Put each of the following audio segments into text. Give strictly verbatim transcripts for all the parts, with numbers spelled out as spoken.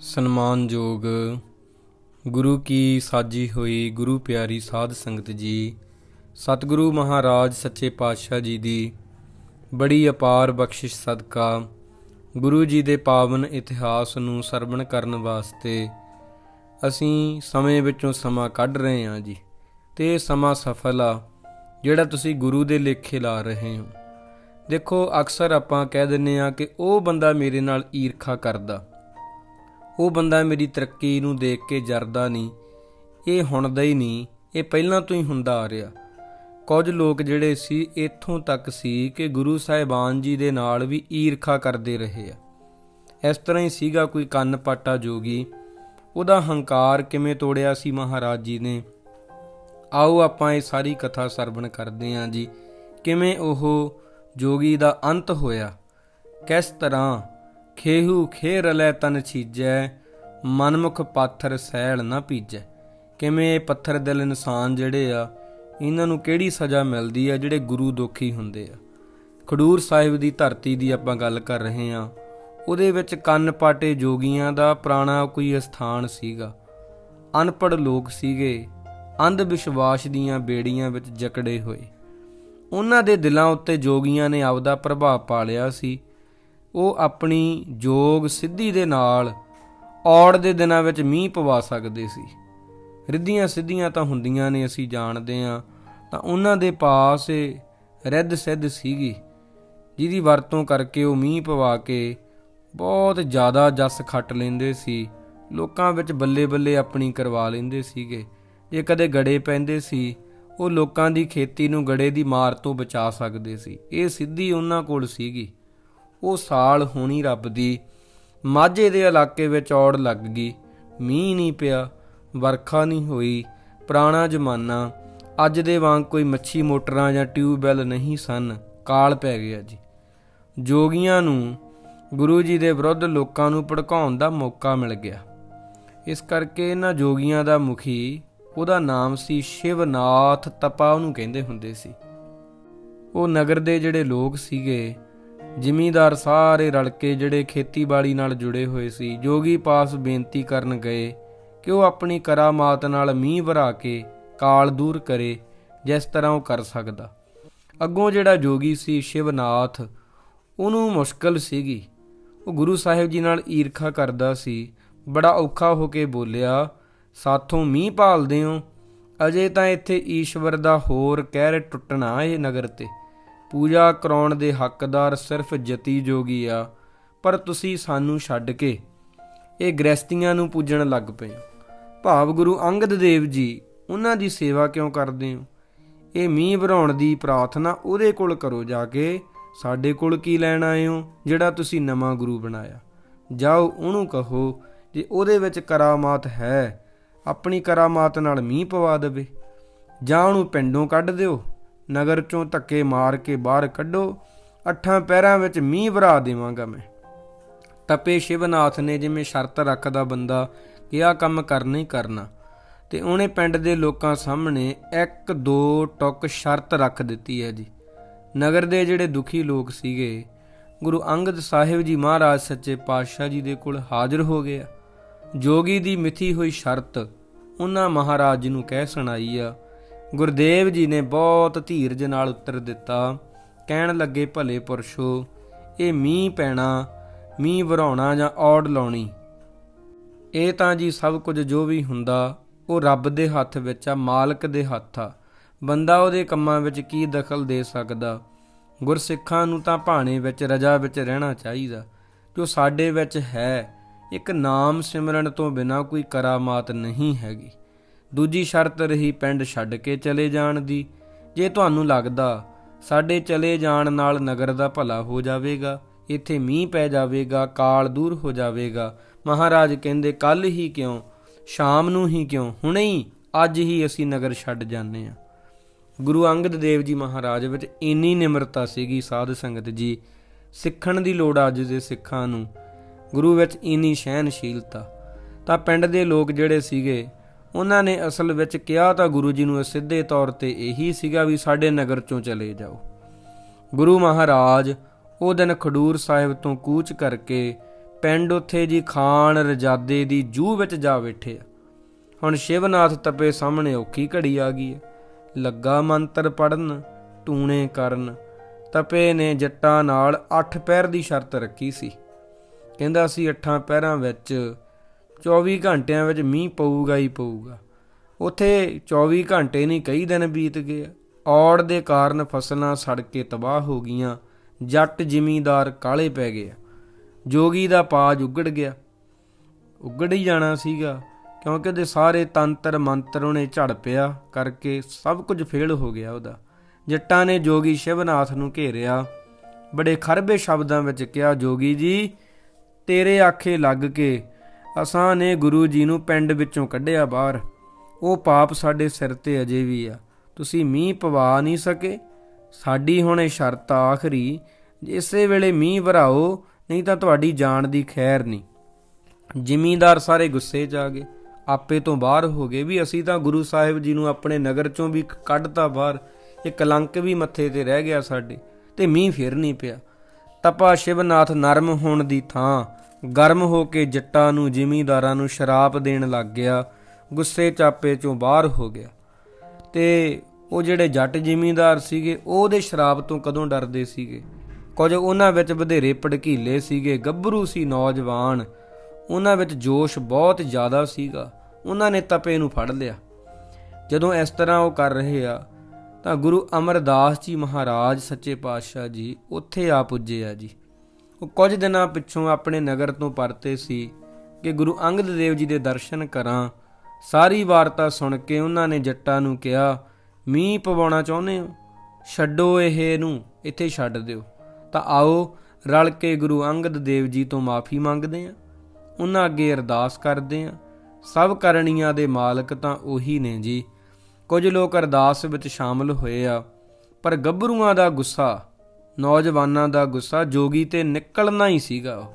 ਸਨਮਾਨਯੋਗ ਗੁਰੂ ਕੀ ਸਾਜੀ ਹੋਈ ਗੁਰੂ ਪਿਆਰੀ ਸਾਧ ਸੰਗਤ ਜੀ, ਸਤਿਗੁਰੂ ਮਹਾਰਾਜ ਸੱਚੇ ਪਾਤਸ਼ਾਹ ਜੀ ਦੀ ਬੜੀ ਅਪਾਰ ਬਖਸ਼ਿਸ਼ ਸਦਕਾ ਗੁਰੂ ਜੀ ਦੇ ਪਾਵਨ ਇਤਿਹਾਸ ਨੂੰ ਸਰਵਣ ਕਰਨ ਵਾਸਤੇ ਅਸੀਂ ਸਮੇਂ ਵਿੱਚੋਂ ਸਮਾਂ ਕੱਢ ਰਹੇ ਹਾਂ ਜੀ। ਅਤੇ ਇਹ ਸਮਾਂ ਸਫਲ ਆ ਜਿਹੜਾ ਤੁਸੀਂ ਗੁਰੂ ਦੇ ਲੇਖੇ ਲਾ ਰਹੇ ਹੋ। ਦੇਖੋ, ਅਕਸਰ ਆਪਾਂ ਕਹਿ ਦਿੰਦੇ ਹਾਂ ਕਿ ਉਹ ਬੰਦਾ ਮੇਰੇ ਨਾਲ ਈਰਖਾ ਕਰਦਾ, ਉਹ ਬੰਦਾ ਮੇਰੀ ਤਰੱਕੀ ਨੂੰ ਦੇਖ ਕੇ ਜਰਦਾ ਨਹੀਂ। ਇਹ ਹੁਣ ਦਾ ਹੀ ਨਹੀਂ, ਇਹ ਪਹਿਲਾਂ ਤੋਂ ਹੀ ਹੁੰਦਾ ਆ ਰਿਹਾ। ਕੁਝ ਲੋਕ ਜਿਹੜੇ ਸੀ ਇੱਥੋਂ ਤੱਕ ਸੀ ਕਿ ਗੁਰੂ ਸਾਹਿਬਾਨ ਜੀ ਦੇ ਨਾਲ ਵੀ ਈਰਖਾ ਕਰਦੇ ਰਹੇ ਆ। ਇਸ ਤਰ੍ਹਾਂ ਹੀ ਸੀਗਾ ਕੋਈ ਕੰਨ ਪਾਟਾ ਜੋਗੀ, ਉਹਦਾ ਹੰਕਾਰ ਕਿਵੇਂ ਤੋੜਿਆ ਸੀ ਮਹਾਰਾਜ ਜੀ ਨੇ। ਆਓ ਆਪਾਂ ਇਹ ਸਾਰੀ ਕਥਾ ਸਰਵਣ ਕਰਦੇ ਹਾਂ ਜੀ। ਕਿਵੇਂ ਉਹ ਜੋਗੀ ਦਾ ਅੰਤ ਹੋਇਆ, ਕਿਸ ਤਰ੍ਹਾਂ ਖੇਹੂ ਖੇ ਰਲੈ ਤਨ ਛੀਜੈ, ਮਨਮੁਖ ਪਾਥਰ ਸੈਲ ਨਾ ਪੀਜੈ। ਕਿਵੇਂ ਇਹ ਪੱਥਰ ਦਿਲ ਇਨਸਾਨ ਜਿਹੜੇ ਆ, ਇਹਨਾਂ ਨੂੰ ਕਿਹੜੀ ਸਜ਼ਾ ਮਿਲਦੀ ਆ ਜਿਹੜੇ ਗੁਰੂ ਦੋਖੀ ਹੁੰਦੇ ਆ। ਖਡੂਰ ਸਾਹਿਬ ਦੀ ਧਰਤੀ ਦੀ ਆਪਾਂ ਗੱਲ ਕਰ ਰਹੇ ਹਾਂ। ਉਹਦੇ ਵਿੱਚ ਕੰਨ ਪਾਟੇ ਜੋਗੀਆਂ ਦਾ ਪੁਰਾਣਾ ਕੋਈ ਅਸਥਾਨ ਸੀਗਾ। ਅਨਪੜ੍ਹ ਲੋਕ ਸੀਗੇ, ਅੰਧ ਵਿਸ਼ਵਾਸ ਦੀਆਂ ਬੇੜੀਆਂ ਵਿੱਚ ਜਕੜੇ ਹੋਏ। ਉਹਨਾਂ ਦੇ ਦਿਲਾਂ ਉੱਤੇ ਜੋਗੀਆਂ ਨੇ ਆਪਦਾ ਪ੍ਰਭਾਵ ਪਾ ਲਿਆ ਸੀ। ਉਹ ਆਪਣੀ ਜੋਗ ਸਿੱਧੀ ਦੇ ਨਾਲ ਔੜ ਦੇ ਦਿਨਾਂ ਵਿੱਚ ਮੀਂਹ ਪਵਾ ਸਕਦੇ ਸੀ। ਰਿੱਧੀਆਂ ਸਿੱਧੀਆਂ ਤਾਂ ਹੁੰਦੀਆਂ ਨੇ, ਅਸੀਂ ਜਾਣਦੇ ਹਾਂ। ਤਾਂ ਉਹਨਾਂ ਦੇ ਪਾਸ ਰਿੱਧ ਸਿੱਧ ਸੀਗੀ, ਜਿਹਦੀ ਵਰਤੋਂ ਕਰਕੇ ਉਹ ਮੀਂਹ ਪਵਾ ਕੇ ਬਹੁਤ ਜ਼ਿਆਦਾ ਜਸ ਖੱਟ ਲੈਂਦੇ ਸੀ। ਲੋਕਾਂ ਵਿੱਚ ਬੱਲੇ ਬੱਲੇ ਆਪਣੀ ਕਰਵਾ ਲੈਂਦੇ ਸੀਗੇ। ਜੇ ਕਦੇ ਗੜੇ ਪੈਂਦੇ ਸੀ, ਉਹ ਲੋਕਾਂ ਦੀ ਖੇਤੀ ਨੂੰ ਗੜੇ ਦੀ ਮਾਰ ਤੋਂ ਬਚਾ ਸਕਦੇ ਸੀ। ਇਹ ਸਿੱਧੀ ਉਹਨਾਂ ਕੋਲ ਸੀਗੀ। ਉਹ ਸਾਲ ਹੋਣੀ ਰੱਬ ਦੀ, ਮਾਝੇ ਦੇ ਇਲਾਕੇ ਵਿੱਚ ਔੜ ਲੱਗ ਗਈ, ਮੀਂਹ ਨਹੀਂ ਪਿਆ, ਵਰਖਾ ਨਹੀਂ ਹੋਈ। ਪੁਰਾਣਾ ਜ਼ਮਾਨਾ, ਅੱਜ ਦੇ ਵਾਂਗ ਕੋਈ ਮੱਛੀ ਮੋਟਰਾਂ ਜਾਂ ਟਿਊਬਵੈੱਲ ਨਹੀਂ ਸਨ। ਕਾਲ ਪੈ ਗਿਆ ਜੀ। ਜੋਗੀਆਂ ਨੂੰ ਗੁਰੂ ਜੀ ਦੇ ਵਿਰੁੱਧ ਲੋਕਾਂ ਨੂੰ ਭੜਕਾਉਣ ਦਾ ਮੌਕਾ ਮਿਲ ਗਿਆ। ਇਸ ਕਰਕੇ ਇਹਨਾਂ ਜੋਗੀਆਂ ਦਾ ਮੁਖੀ, ਉਹਦਾ ਨਾਮ ਸੀ ਸ਼ਿਵਨਾਥ ਤਪਾ, ਉਹਨੂੰ ਕਹਿੰਦੇ ਹੁੰਦੇ ਸੀ। ਉਹ ਨਗਰ ਦੇ ਜਿਹੜੇ ਲੋਕ ਸੀਗੇ, ਜ਼ਿਮੀਂਦਾਰ ਸਾਰੇ ਰਲ ਕੇ ਜਿਹੜੇ ਖੇਤੀਬਾੜੀ ਨਾਲ ਜੁੜੇ ਹੋਏ ਸੀ, ਜੋਗੀ ਪਾਸ ਬੇਨਤੀ ਕਰਨ ਗਏ ਕਿ ਉਹ ਆਪਣੀ ਕਰਾਮਾਤ ਨਾਲ ਮੀਂਹ ਵਰਾ ਕੇ ਕਾਲ ਦੂਰ ਕਰੇ, ਜਿਸ ਤਰ੍ਹਾਂ ਉਹ ਕਰ ਸਕਦਾ। ਅੱਗੋਂ ਜਿਹੜਾ ਜੋਗੀ ਸੀ ਸ਼ਿਵਨਾਥ, ਉਹਨੂੰ ਮੁਸ਼ਕਲ ਸੀਗੀ। ਉਹ ਗੁਰੂ ਸਾਹਿਬ ਜੀ ਨਾਲ ਈਰਖਾ ਕਰਦਾ ਸੀ। ਬੜਾ ਔਖਾ ਹੋ ਕੇ ਬੋਲਿਆ, ਸਾਥੋਂ ਮੀਂਹ ਭਾਲਦੇ ਹੋ? ਅਜੇ ਤਾਂ ਇੱਥੇ ਈਸ਼ਵਰ ਦਾ ਹੋਰ ਕਹਿਰ ਟੁੱਟਣਾ। ਇਹ ਨਗਰ ਤੇ ਪੂਜਾ ਕਰਾਉਣ ਦੇ ਹੱਕਦਾਰ ਸਿਰਫ ਜਤੀ ਜੋਗੀ ਆ, ਪਰ ਤੁਸੀਂ ਸਾਨੂੰ ਛੱਡ ਕੇ ਇਹ ਗ੍ਰਸਤੀਆਂ ਨੂੰ ਪੂਜਣ ਲੱਗ ਪਏ ਹੋ। ਭਾਵ ਗੁਰੂ ਅੰਗਦ ਦੇਵ ਜੀ, ਉਹਨਾਂ ਦੀ ਸੇਵਾ ਕਿਉਂ ਕਰਦੇ ਹੋ? ਇਹ ਮੀਂਹ ਵਰਾਉਣ ਦੀ ਪ੍ਰਾਰਥਨਾ ਉਹਦੇ ਕੋਲ ਕਰੋ ਜਾ ਕੇ, ਸਾਡੇ ਕੋਲ ਕੀ ਲੈਣ ਆਏ ਹੋ ਜਿਹੜਾ ਤੁਸੀਂ ਨਵਾਂ ਗੁਰੂ ਬਣਾਇਆ? ਜਾਓ, ਉਹਨੂੰ ਕਹੋ ਜੇ ਉਹਦੇ ਵਿੱਚ ਕਰਾਮਾਤ ਹੈ, ਆਪਣੀ ਕਰਾਮਾਤ ਨਾਲ ਮੀਂਹ ਪਵਾ ਦੇਵੇ। ਜਾਂ ਉਹਨੂੰ ਪਿੰਡੋਂ ਕੱਢ ਦਿਓ, ਨਗਰ ਚੋਂ ਧੱਕੇ ਮਾਰ ਕੇ ਬਾਹਰ ਕੱਢੋ। ਅੱਠਾਂ ਪਹਿਰਾਂ ਵਿੱਚ ਮੀਂਹ ਵਰਾ ਦੇਵਾਂਗਾ ਮੈਂ। ਤਪੇ ਸ਼ਿਵਨਾਥ ਨੇ ਜਿਵੇਂ ਸ਼ਰਤ ਰੱਖਦਾ ਬੰਦਾ ਕਿ ਆਹ ਕੰਮ ਕਰਨਾ ਹੀ ਕਰਨਾ, ਅਤੇ ਉਹਨੇ ਪਿੰਡ ਦੇ ਲੋਕਾਂ ਸਾਹਮਣੇ ਇੱਕ ਦੋ ਟੁੱਕ ਸ਼ਰਤ ਰੱਖ ਦਿੱਤੀ ਹੈ ਜੀ। ਨਗਰ ਦੇ ਜਿਹੜੇ ਦੁਖੀ ਲੋਕ ਸੀਗੇ, ਗੁਰੂ ਅੰਗਦ ਸਾਹਿਬ ਜੀ ਮਹਾਰਾਜ ਸੱਚੇ ਪਾਤਸ਼ਾਹ ਜੀ ਦੇ ਕੋਲ ਹਾਜ਼ਰ ਹੋ ਗਏ। ਜੋਗੀ ਦੀ ਮਿਥੀ ਹੋਈ ਸ਼ਰਤ ਉਹਨਾਂ ਮਹਾਰਾਜ ਜੀ ਨੂੰ ਕਹਿ ਸੁਣਾਈ ਆ। ਗੁਰਦੇਵ ਜੀ ਨੇ ਬਹੁਤ ਧੀਰਜ ਨਾਲ ਉੱਤਰ ਦਿੱਤਾ। ਕਹਿਣ ਲੱਗੇ, ਭਲੇ ਪੁਰਸ਼ੋ, ਇਹ ਮੀਂਹ ਪੈਣਾ, ਮੀਂਹ ਵਰਾਉਣਾ ਜਾਂ ਔੜ ਲਾਉਣੀ, ਇਹ ਤਾਂ ਜੀ ਸਭ ਕੁਝ ਜੋ ਵੀ ਹੁੰਦਾ ਉਹ ਰੱਬ ਦੇ ਹੱਥ ਵਿੱਚ ਆ, ਮਾਲਕ ਦੇ ਹੱਥ ਆ। ਬੰਦਾ ਉਹਦੇ ਕੰਮਾਂ ਵਿੱਚ ਕੀ ਦਖਲ ਦੇ ਸਕਦਾ? ਗੁਰਸਿੱਖਾਂ ਨੂੰ ਤਾਂ ਭਾਣੇ ਵਿੱਚ ਰਜਾ ਵਿੱਚ ਰਹਿਣਾ ਚਾਹੀਦਾ। ਜੋ ਸਾਡੇ ਵਿੱਚ ਹੈ, ਇੱਕ ਨਾਮ ਸਿਮਰਨ ਤੋਂ ਬਿਨਾਂ ਕੋਈ ਕਰਾਮਾਤ ਨਹੀਂ ਹੈਗੀ। ਦੂਜੀ ਸ਼ਰਤ ਰਹੀ ਪਿੰਡ ਛੱਡ ਕੇ ਚਲੇ ਜਾਣ ਦੀ। ਜੇ ਤੁਹਾਨੂੰ ਲੱਗਦਾ ਸਾਡੇ ਚਲੇ ਜਾਣ ਨਾਲ ਨਗਰ ਦਾ ਭਲਾ ਹੋ ਜਾਵੇਗਾ, ਇੱਥੇ ਮੀਂਹ ਪੈ ਜਾਵੇਗਾ, ਕਾਲ ਦੂਰ ਹੋ ਜਾਵੇਗਾ, ਮਹਾਰਾਜ ਕਹਿੰਦੇ ਕੱਲ੍ਹ ਹੀ ਕਿਉਂ, ਸ਼ਾਮ ਨੂੰ ਹੀ ਕਿਉਂ, ਹੁਣੇ ਹੀ, ਅੱਜ ਹੀ ਅਸੀਂ ਨਗਰ ਛੱਡ ਜਾਂਦੇ ਹਾਂ। ਗੁਰੂ ਅੰਗਦ ਦੇਵ ਜੀ ਮਹਾਰਾਜ ਵਿੱਚ ਇੰਨੀ ਨਿਮਰਤਾ ਸੀਗੀ ਸਾਧ ਸੰਗਤ ਜੀ। ਸਿੱਖਣ ਦੀ ਲੋੜ ਅੱਜ ਦੇ ਸਿੱਖਾਂ ਨੂੰ, ਗੁਰੂ ਵਿੱਚ ਇੰਨੀ ਸਹਿਨਸ਼ੀਲਤਾ। ਤਾਂ ਪਿੰਡ ਦੇ ਲੋਕ ਜਿਹੜੇ ਸੀਗੇ, ਉਹਨਾਂ ਨੇ ਅਸਲ ਵਿੱਚ ਕਿਹਾ ਤਾਂ ਗੁਰੂ ਜੀ ਨੂੰ ਸਿੱਧੇ ਤੌਰ 'ਤੇ ਇਹੀ ਸੀਗਾ ਵੀ ਸਾਡੇ ਨਗਰ 'ਚੋਂ ਚਲੇ ਜਾਓ। ਗੁਰੂ ਮਹਾਰਾਜ ਉਹ ਦਿਨ ਖਡੂਰ ਸਾਹਿਬ ਤੋਂ ਕੂਚ ਕਰਕੇ ਪਿੰਡ ਉੱਥੇ ਜੀ ਖਾਨ ਰਜਾਦੇ ਦੀ ਜੂਹ ਵਿੱਚ ਜਾ ਬੈਠੇ ਆ। ਹੁਣ ਸ਼ਿਵਨਾਥ ਤਪੇ ਸਾਹਮਣੇ ਔਖੀ ਘੜੀ ਆ ਗਈ ਹੈ। ਲੱਗਾ ਮੰਤਰ ਪੜ੍ਹਨ ਟੂਣੇ ਕਰਨ। ਤਪੇ ਨੇ ਜੱਟਾਂ ਨਾਲ ਅੱਠ ਪਹਿਰ ਦੀ ਸ਼ਰਤ ਰੱਖੀ ਸੀ। ਕਹਿੰਦਾ ਸੀ ਅੱਠਾਂ ਪਹਿਰਾਂ ਵਿੱਚ ਚੌਵੀ ਘੰਟਿਆਂ ਵਿੱਚ ਮੀਂਹ ਪਊਗਾ ਹੀ ਪਊਗਾ। ਉੱਥੇ ਚੌਵੀ ਘੰਟੇ ਨਹੀਂ ਕਈ ਦਿਨ ਬੀਤ ਗਏ। ਔੜ ਦੇ ਕਾਰਨ ਫਸਲਾਂ ਸੜ ਕੇ ਤਬਾਹ ਹੋ ਗਈਆਂ। ਜੱਟ ਜ਼ਿਮੀਂਦਾਰ ਕਾਲੇ ਪੈ ਗਏ। ਜੋਗੀ ਦਾ ਪਾਜ ਉਗੜ ਗਿਆ। ਉਗੜ ਹੀ ਜਾਣਾ ਸੀਗਾ ਕਿਉਂਕਿ ਉਹਦੇ ਸਾਰੇ ਤੰਤਰ ਮੰਤਰ ਉਹਨੇ ਝੜ ਪਿਆ ਕਰਕੇ ਸਭ ਕੁਝ ਫੇਲ ਹੋ ਗਿਆ ਉਹਦਾ। ਜੱਟਾਂ ਨੇ ਜੋਗੀ ਸ਼ਿਵਨਾਥ ਨੂੰ ਘੇਰਿਆ। ਬੜੇ ਖਰਬੇ ਸ਼ਬਦਾਂ ਵਿੱਚ ਕਿਹਾ, ਜੋਗੀ ਜੀ ਤੇਰੇ ਆਖੇ ਲੱਗ ਕੇ ਅਸਾਂ ਨੇ ਗੁਰੂ ਜੀ ਨੂੰ ਪਿੰਡ ਵਿੱਚੋਂ ਕੱਢਿਆ ਬਾਹਰ। ਉਹ ਪਾਪ ਸਾਡੇ ਸਿਰ 'ਤੇ ਅਜੇ ਵੀ ਆ। ਤੁਸੀਂ ਮੀਂਹ ਪਵਾ ਨਹੀਂ ਸਕੇ। ਸਾਡੀ ਹੁਣ ਇਹ ਸ਼ਰਤ ਆਖਰੀ, ਇਸੇ ਵੇਲੇ ਮੀਂਹ ਵਰਾਓ ਨਹੀਂ ਤਾਂ ਤੁਹਾਡੀ ਜਾਨ ਦੀ ਖੈਰ ਨਹੀਂ। ਜ਼ਿਮੀਂਦਾਰ ਸਾਰੇ ਗੁੱਸੇ 'ਚ ਆ ਗਏ, ਆਪੇ ਤੋਂ ਬਾਹਰ ਹੋ ਗਏ ਵੀ ਅਸੀਂ ਤਾਂ ਗੁਰੂ ਸਾਹਿਬ ਜੀ ਨੂੰ ਆਪਣੇ ਨਗਰ 'ਚੋਂ ਵੀ ਕੱਢਤਾ ਬਾਹਰ। ਇਹ ਕਲੰਕ ਵੀ ਮੱਥੇ 'ਤੇ ਰਹਿ ਗਿਆ ਸਾਡੇ, ਤੇ ਮੀਂਹ ਫਿਰ ਨਹੀਂ ਪਿਆ। ਤਪਾ ਸ਼ਿਵਨਾਥ ਨਰਮ ਹੋਣ ਦੀ ਥਾਂ ਗਰਮ ਹੋ ਕੇ ਜੱਟਾਂ ਨੂੰ ਜ਼ਿਮੀਂਦਾਰਾਂ ਨੂੰ ਸ਼ਰਾਪ ਦੇਣ ਲੱਗ ਗਿਆ। ਗੁੱਸੇ ਚਾਪੇ 'ਚੋਂ ਬਾਹਰ ਹੋ ਗਿਆ। ਤੇ ਉਹ ਜਿਹੜੇ ਜੱਟ ਜ਼ਿਮੀਂਦਾਰ ਸੀਗੇ ਉਹਦੇ ਸ਼ਰਾਪ ਤੋਂ ਕਦੋਂ ਡਰਦੇ ਸੀਗੇ? ਕੁਝ ਉਹਨਾਂ ਵਿੱਚ ਵਧੇਰੇ ਭੜਕੀਲੇ ਸੀਗੇ, ਗੱਭਰੂ ਸੀ, ਨੌਜਵਾਨ। ਉਹਨਾਂ ਵਿੱਚ ਜੋਸ਼ ਬਹੁਤ ਜ਼ਿਆਦਾ ਸੀਗਾ। ਉਹਨਾਂ ਨੇ ਤਪੇ ਨੂੰ ਫੜ ਲਿਆ। ਜਦੋਂ ਇਸ ਤਰ੍ਹਾਂ ਉਹ ਕਰ ਰਹੇ ਆ ਤਾਂ ਗੁਰੂ ਅਮਰਦਾਸ ਜੀ ਮਹਾਰਾਜ ਸੱਚੇ ਪਾਤਸ਼ਾਹ ਜੀ ਉੱਥੇ ਆ ਪੁੱਜੇ ਆ ਜੀ। ਉਹ ਕੁਝ ਦਿਨਾਂ ਪਿੱਛੋਂ ਆਪਣੇ ਨਗਰ ਤੋਂ ਪਰਤੇ ਸੀ ਕਿ ਗੁਰੂ ਅੰਗਦ ਦੇਵ ਜੀ ਦੇ ਦਰਸ਼ਨ ਕਰਾਂ। ਸਾਰੀ ਵਾਰਤਾ ਸੁਣ ਕੇ ਉਹਨਾਂ ਨੇ ਜੱਟਾਂ ਨੂੰ ਕਿਹਾ, ਮੀਂਹ ਪਵਾਉਣਾ ਚਾਹੁੰਦੇ ਹੋ? ਛੱਡੋ ਇਹ ਨੂੰ, ਇੱਥੇ ਛੱਡ ਦਿਓ। ਤਾਂ ਆਓ ਰਲ ਕੇ ਗੁਰੂ ਅੰਗਦ ਦੇਵ ਜੀ ਤੋਂ ਮਾਫੀ ਮੰਗਦੇ ਹਾਂ, ਉਹਨਾਂ ਅੱਗੇ ਅਰਦਾਸ ਕਰਦੇ ਹਾਂ। ਸਭ ਕਰਨੀਆਂ ਦੇ ਮਾਲਕ ਤਾਂ ਉਹੀ ਨੇ ਜੀ। ਕੁਝ ਲੋਕ ਅਰਦਾਸ ਵਿੱਚ ਸ਼ਾਮਲ ਹੋਏ ਆ, ਪਰ ਗੱਭਰੂਆਂ ਦਾ ਗੁੱਸਾ, ਨੌਜਵਾਨਾਂ ਦਾ ਗੁੱਸਾ ਜੋਗੀ ਤੇ ਨਿਕਲਣਾ ਹੀ ਸੀਗਾ। ਉਹ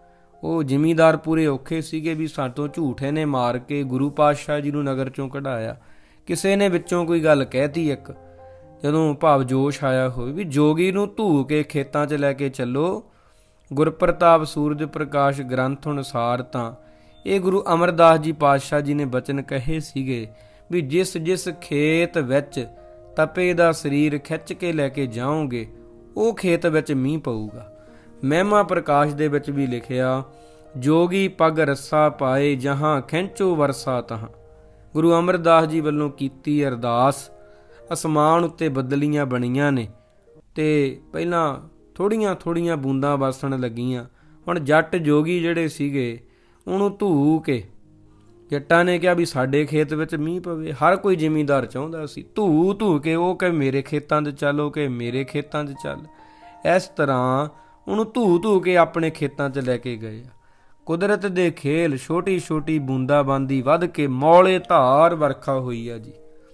ਉਹ ਜ਼ਿਮੀਂਦਾਰ ਪੂਰੇ ਔਖੇ ਸੀਗੇ ਵੀ ਸਾਤੋਂ ਝੂਠੇ ਨੇ ਮਾਰ ਕੇ ਗੁਰੂ ਪਾਤਸ਼ਾਹ ਜੀ ਨੂੰ ਨਗਰ ਚੋਂ ਕਢਾਇਆ। ਕਿਸੇ ਨੇ ਵਿੱਚੋਂ ਕੋਈ ਗੱਲ ਕਹਿਤੀ ਇੱਕ, ਜਦੋਂ ਭਾਵ ਜੋਸ਼ ਆਇਆ ਹੋਵੇ ਵੀ ਜੋਗੀ ਨੂੰ ਧੂ ਕੇ ਖੇਤਾਂ 'ਚ ਲੈ ਕੇ ਚੱਲੋ। ਗੁਰਪ੍ਰਤਾਪ ਸੂਰਜ ਪ੍ਰਕਾਸ਼ ਗ੍ਰੰਥ ਅਨੁਸਾਰ ਤਾਂ ਇਹ ਗੁਰੂ ਅਮਰਦਾਸ ਜੀ ਪਾਤਸ਼ਾਹ ਜੀ ਨੇ ਬਚਨ ਕਹੇ ਸੀਗੇ ਵੀ ਜਿਸ ਜਿਸ ਖੇਤ ਵਿੱਚ ਤਪੇ ਦਾ ਸਰੀਰ ਖਿੱਚ ਕੇ ਲੈ ਕੇ ਜਾਓਗੇ ਉਹ ਖੇਤ ਵਿੱਚ ਮੀਂਹ ਪਊਗਾ। ਮਹਿਮਾ ਪ੍ਰਕਾਸ਼ ਦੇ ਵਿੱਚ ਵੀ ਲਿਖਿਆ, ਜੋਗੀ ਪਗ ਰੱਸਾ ਪਾਏ ਜਹਾਂ ਖਿੰਚੋ ਵਰਸਾ ਤਹਾਂ। ਗੁਰੂ ਅਮਰਦਾਸ ਜੀ ਵੱਲੋਂ ਕੀਤੀ ਅਰਦਾਸ। ਅਸਮਾਨ ਉੱਤੇ ਬੱਦਲੀਆਂ ਬਣੀਆਂ ਨੇ ਤੇ ਪਹਿਲਾਂ ਥੋੜੀਆਂ ਥੋੜੀਆਂ ਬੂੰਦਾਂ ਵਰਸਣ ਲੱਗੀਆਂ। ਹੁਣ ਜੱਟ ਜੋਗੀ ਜਿਹੜੇ ਸੀਗੇ ਉਹਨੂੰ ਧੂ ਕੇ, ਜੱਟਾਂ ਨੇ ਕਿਹਾ ਵੀ ਸਾਡੇ ਖੇਤ ਵਿੱਚ ਮੀਂਹ ਪਵੇ। ਹਰ ਕੋਈ ਜ਼ਿਮੀਂਦਾਰ ਚਾਹੁੰਦਾ ਸੀ ਧੂ ਧੂ ਕੇ, ਉਹ ਕਹੇ ਮੇਰੇ ਖੇਤਾਂ 'ਚ ਚੱਲ, ਉਹ ਕਹੇ ਮੇਰੇ ਖੇਤਾਂ 'ਚ ਚੱਲ। ਇਸ ਤਰ੍ਹਾਂ ਉਹਨੂੰ ਧੂ ਧੂ ਕੇ ਆਪਣੇ ਖੇਤਾਂ 'ਚ ਲੈ ਕੇ ਗਏ ਆ। ਕੁਦਰਤ ਦੇ ਖੇਲ, ਛੋਟੀ ਛੋਟੀ ਬੂੰਦਾਬਾਂਦੀ ਵੱਧ ਕੇ ਮੌਲੇ ਧਾਰ ਵਰਖਾ ਹੋਈ ਆ ਜੀ।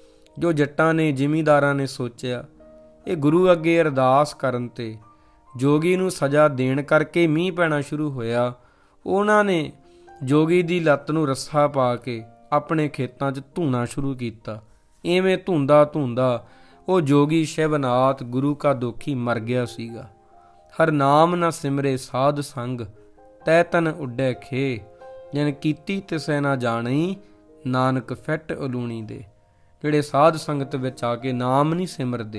ਜੋ ਜੱਟਾਂ ਨੇ ਜ਼ਿਮੀਂਦਾਰਾਂ ਨੇ ਸੋਚਿਆ ਇਹ ਗੁਰੂ ਅੱਗੇ ਅਰਦਾਸ ਕਰਨ ਤੇ ਜੋਗੀ ਨੂੰ ਸਜ਼ਾ ਦੇਣ ਕਰਕੇ ਮੀਂਹ ਪੈਣਾ ਸ਼ੁਰੂ ਹੋਇਆ। ਉਹਨਾਂ ਨੇ ਜੋਗੀ ਦੀ ਲੱਤ ਨੂੰ ਰੱਸਾ ਪਾ ਕੇ ਆਪਣੇ ਖੇਤਾਂ 'ਚ ਧੂਣਾ ਸ਼ੁਰੂ ਕੀਤਾ। ਇਵੇਂ ਧੂੰਦਾ ਧੂੰਦਾ ਉਹ ਜੋਗੀ ਸ਼ਿਵਨਾਥ ਗੁਰੂ ਕਾ ਦੋਖੀ ਮਰ ਗਿਆ ਸੀਗਾ। ਹਰ ਨਾਮ ਨਾ ਸਿਮਰੇ ਸਾਧ ਸੰਗ, ਤੈ ਤਨ ਉੱਡੇ ਖੇ। ਜਿਨ ਕੀਤੀ ਤਿਸੈ ਨਾ ਜਾਣੀ, ਨਾਨਕ ਫਿੱਟ ਉਲੂਣੀ ਦੇ। ਜਿਹੜੇ ਸਾਧ ਸੰਗਤ ਵਿੱਚ ਆ ਕੇ ਨਾਮ ਨਹੀਂ ਸਿਮਰਦੇ